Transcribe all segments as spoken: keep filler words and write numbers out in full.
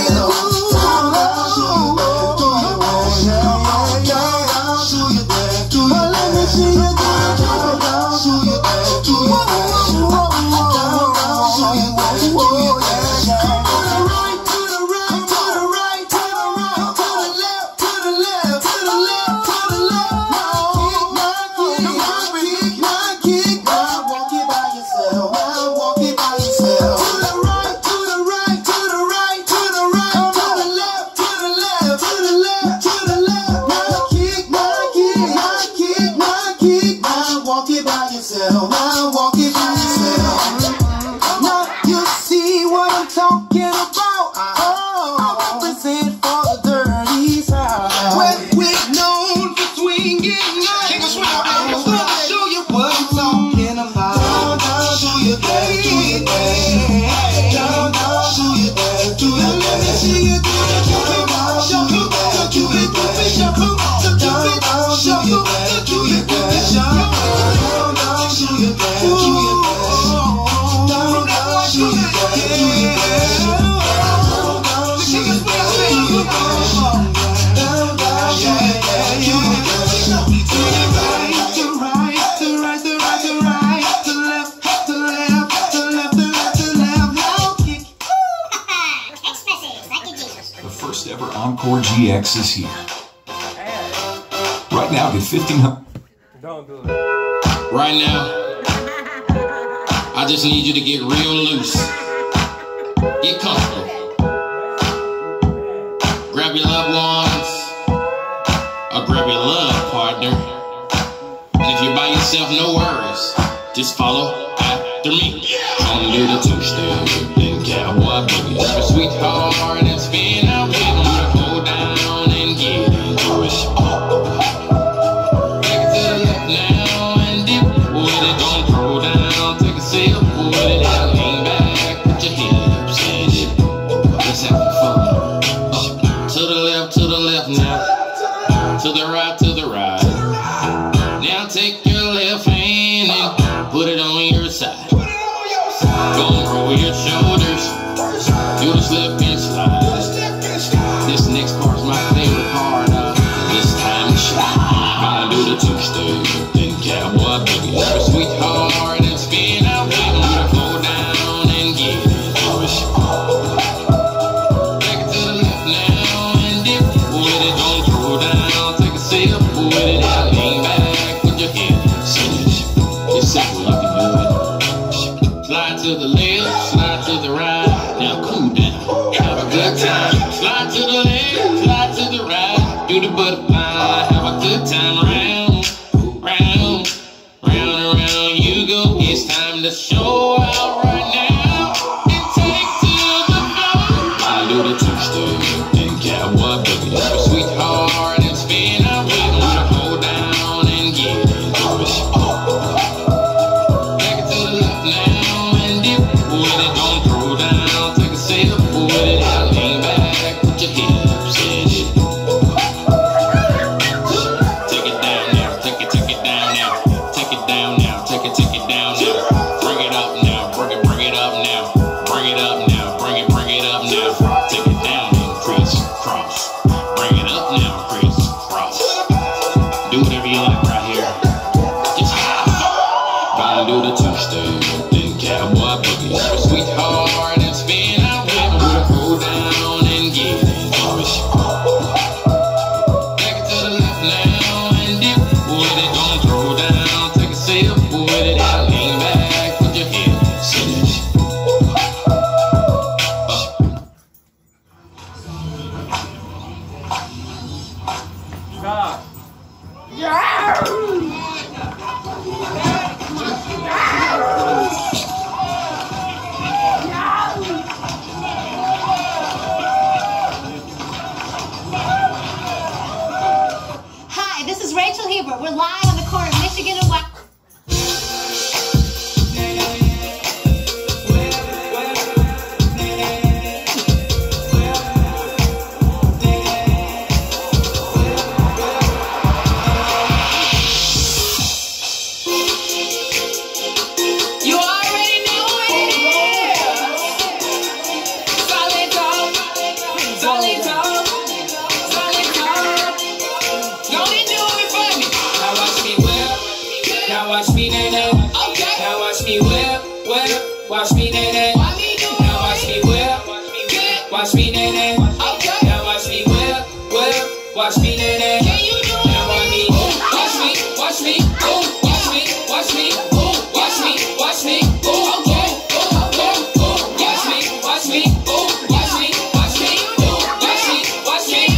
Encore G X is here. Right now, get fifteen hundred. Don't do it. Right now, I just need you to get real loose. Get comfortable. Grab your loved ones, or grab your love partner. And if you're by yourself, no worries. Just follow after me. Gonna do the two-step, then cowboy boogie. Up a sweetheart and spin out with them. Go down and get into it. Back it to the left now and dip with it. Don't throw down, take a sip with it. Lean back, put your hips and dip. Let's have fun. Up to the left, to the left now. To the right, to the right. Now take your left hand and put it on your side. Gonna roll your shoulders, do the slip and slide. This next part's my favorite part of this time to shine. Gonna do the two-step, then cowboy boogie. Up a sweetheart and spin out with them. Go down and get into it. Back it to the left now and dip with it. Don't throw down, take a sip with it. Lean back, put your hips in it. It's simple, you can do it. Slide to the left, slide to the right. Now cool down, have a good time. Slide to the left, slide to the right. Do the butterfly, have a good time. Round, round, round and round you go. It's time to show out right now and take to the floor. I do the two-step, then cowboy boogie. Up a sweetheart and spin out with them. Hold down and get into it. Back it to the left now and dip with it. Don't throw down, take a sip with it. Lean back, put your hips in it. Take it down now, take it, take it down now. Take it down now, take it, take it down now. Bring it up now, bring it, bring it up now. Bring it up now, bring it, bring it up now. Take it down and crisscross. Bring it up now, crisscross. Do whatever you like right here. Just gonna do the two-step, then cowboy boogie. Up a sweetheart and spin out with them. Go down and get into it. Back it to the left now and dip with it. Don't throw down, take a sip with it. Lean back, put your hips in it. watch me nay. Now watch me whip, whip, watch me nay. Now watch me, watch me, watch me, watch me, watch me, watch me, watch me, watch me, watch me, watch me, watch me, watch me, watch me.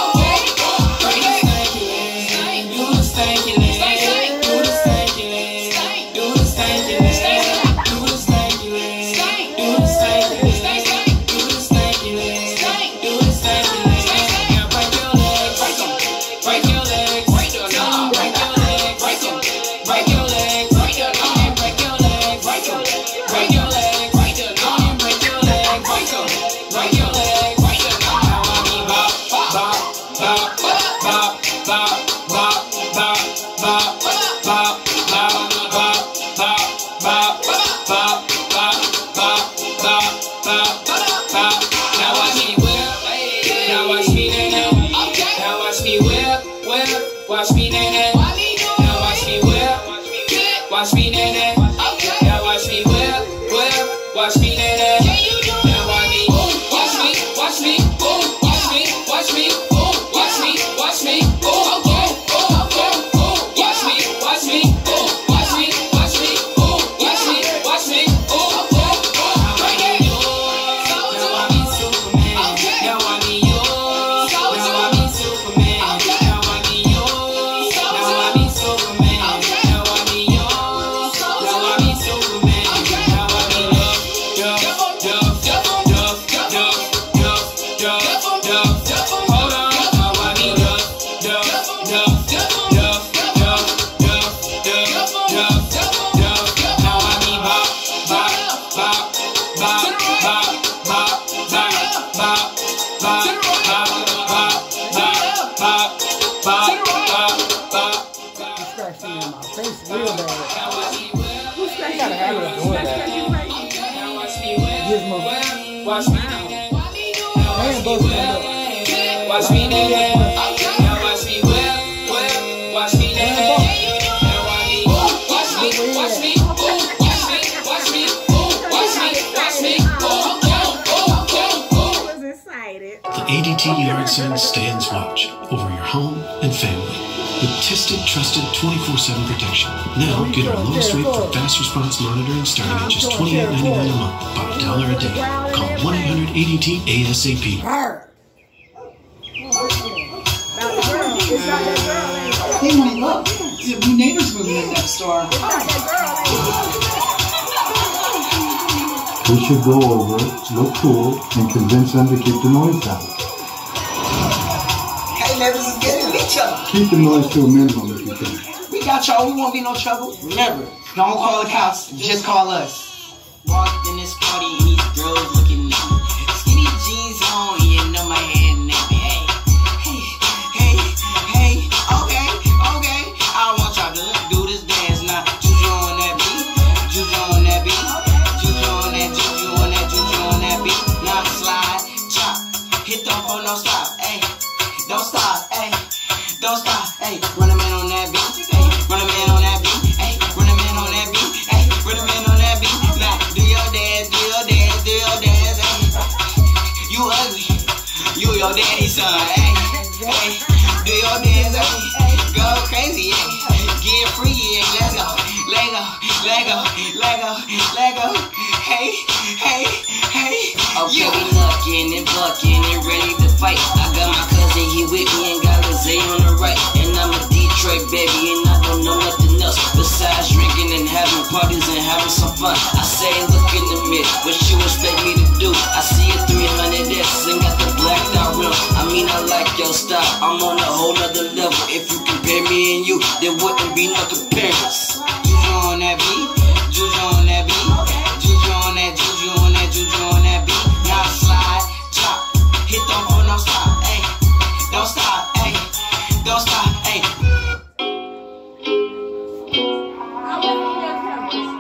Do the stanky leg, do the stanky leg, do the stanky leg, do the stanky leg, do the stanky leg, do the stanky leg, do the stanky leg. Now break your legs, break them, break your legs, break your legs, break your legs, break them, break your legs, break your legs, break your legs, break them, break your legs, break your legs, break your legs, break them, break your legs, break them. Now I mean bop, bop, bop, bop, bop, bop, bop, bop, bop, bop, bop, bop, bop, bop, bop, bop, bop, bop, bop. Now watch me whip, now watch me nay. Now watch me whip, whip, watch me nay. Now watch me whip, watch me nay. Now watch me whip, whip, watch me nay. Now watch me, watch me, watch me, watch me, watch me, watch me, watch me, watch me, watch me, watch me, watch me, watch me, watch me. Now I be Superman. Now I be yours. Now I be Superman. Now I be yours. Now I be Superman. Now I be yours. Now I be Superman. Now I be duff, duff, duff, duff, duff, duff, duff, duff. Hold on. Now I be duff, duff, duff, duff, duff, duff, duff, duff, duff. Now I be bop, bop, bop, bop, bop, bop, bop, bop, bop, bop, bop, bop, bop, bop, bop. Scratching in my face real bad. Now watch me whip. Who's got a habit of doing that? Now watch me whip. Gizmo. Watch me now. Man, both of them. Watch me nay. Now watch me whip, whip. Watch me nay. Now watch me, watch me, watch me, watch me, watch me, watch me, watch me. I was excited. The A D T Yard Sale stands watch over your home and family with tested, trusted twenty-four seven protection. Now get our lowest rate for fast response monitoring starting at just twenty-eight ninety-nine a month, about a dollar a day. Call one eight hundred A D T A S A P. Arr. About the girl. It's not that girl, ain't it? Hey, honey, look. The neighbors moving in next door. It's not that girl, ain't it? We should go over, look cool, and convince them to keep the noise down. Hey, neighbors is getting each other. Keep the noise to a minimum if you can. We got y'all. We won't be no trouble. Remember, don't call the cops. Just call us. Walked in this party and these girls looking at me. Skinny jeans on, you know my head nappy. Hey, hey, hey, hey, okay, okay. I want y'all to do this dance now. Juju on that beat, juju on that beat, juju on that, juju on that, juju on that beat. Now slide, chop, hit the phone, don't stop, hey, don't stop, hey, don't stop, hey. Run a man on that beat, hey, run a man on that beat, hey, run a man on that beat, hey, run a man on that beat. Now do your dance, do your dance, do your dance, hey. You ugly, you your daddy's son, hey, hey. Do your dance, hey. Go crazy, hey. Get free, hey. Let's go, let go, let go, let go, let go. Hey, hey, hey. Okay, we knuckin' and buckin' and ready to fight. I got my cousin here with me and got Lizzie on the right. And I'm a Detroit baby and I don't know nothing else besides drinking and having parties and having some fun. I say look in the mirror, what you expect me to do? I see a three hundred S and got the blacked out rim. I mean I like your style, I'm on a whole nother level. If you compare me and you, there wouldn't be no comparison. Juju on that beat, juju on that beat, juju on that, juju on that, juju on that beat. Now slide, chop, hit the phone, don't stop, ayy, don't stop, ayy, don't stop, ayy. I want to hear cameras.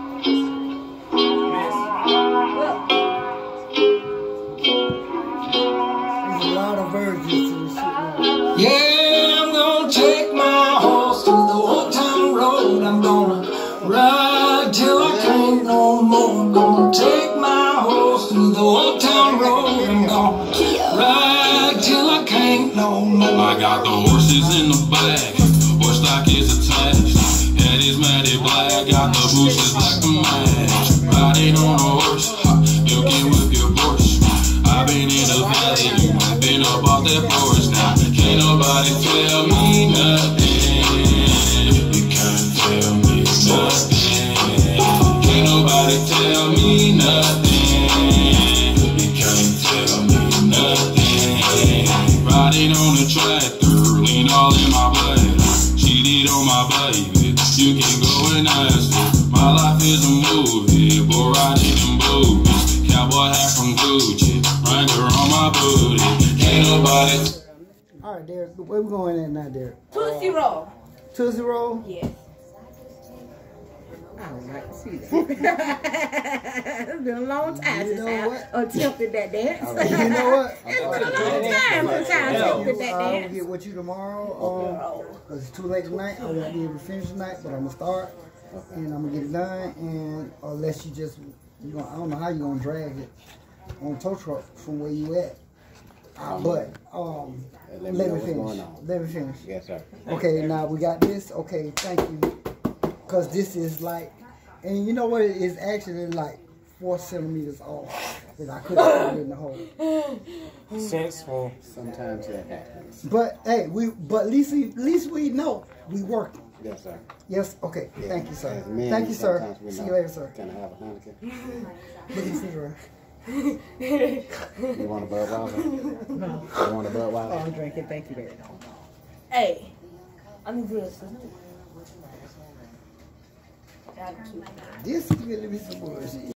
There's a lot of virgins to this shit now. Yeah, I'm gonna take my horse to the old town road. I'm gonna ride till I can't no more. I'm gonna take my horse to the old town road. I'm gonna ride till I can't no more. I got the horses in the back, horse stock is attached. Head is matted black, got the bushes like the match. Riding on a horse, you can whip your Porsche. I've been in the valley, you might been up off that porch. Now can't nobody tell me nothing. You can't tell me nothing. Can't nobody tell me nothing. You can't tell me nothing. Riding on the tractor, lean all in my blood. Cheated on my baby, you can go and ask her. My life is a movie, boy riding in boots. Cowboy hat from Gucci, Wrangler on my booty. Can't nobody. All right, Derek, where we going at now, Derek? Tootsie Roll. Tootsie Roll? Yes. I don't like to see that. It's been a long time You since know I what? attempted that dance. You know what? It's been a long time since I attempted that I'm gonna dance. get with you tomorrow. Um, cause it's too late tonight. I won't be able to finish tonight, but I'm gonna start and I'm gonna get it done. And unless you just, you know, I don't know how you gonna drag it on a tow truck from where you at. Uh, but um, let me finish. Let me finish. Yes, sir. Okay, now we got this. Okay, thank you. Cause this is like, and you know what? It is actually like four centimeters off. That I couldn't put it in the hole. Sensible. Sometimes that happens. But hey, we but at least we, at least we know we working. Yes, sir. Yes. Okay. Yeah. Thank you, sir. As men, Thank you, sir. sometimes we See know. you later, sir. Can I have a Heineken? Look at the refrigerator. You want a Budweiser? No. You want a Oh, Budweiser? I'm drinking. Thank you, baby. Hey. I'm good. This is gonna be some bullshit.